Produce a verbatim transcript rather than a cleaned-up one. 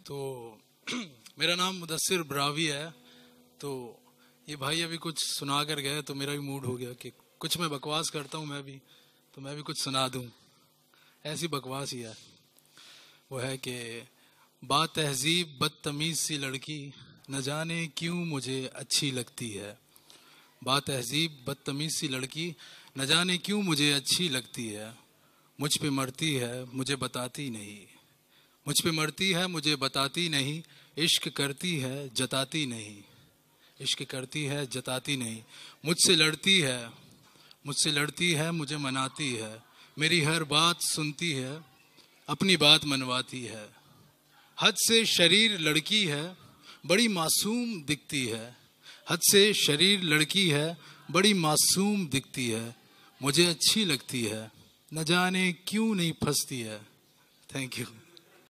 तो मेरा नाम मुदस्सिर ब्रावी है। तो ये भाई अभी कुछ सुना कर गए तो मेरा भी मूड हो गया कि कुछ मैं बकवास करता हूँ मैं भी, तो मैं भी कुछ सुना दूँ। ऐसी बकवास ही है। वो है कि बातहज़ीब बदतमीज़ सी लड़की न जाने क्यों मुझे अच्छी लगती है। बातहज़ीब बदतमीज़ सी लड़की न जाने क्यों मुझे अच्छी लगती है। मुझ पे मरती है मुझे बताती नहीं, मुझ पे मरती है मुझे बताती नहीं। इश्क करती है जताती नहीं, इश्क करती है जताती नहीं। मुझसे लड़ती है मुझसे लड़ती है मुझे मनाती है। मेरी हर बात सुनती है अपनी बात मनवाती है। हद से शरीर लड़की है बड़ी मासूम दिखती है। हद से शरीर लड़की है बड़ी मासूम दिखती है। मुझे अच्छी लगती है न जाने क्यों नहीं फंसती है। Thank you.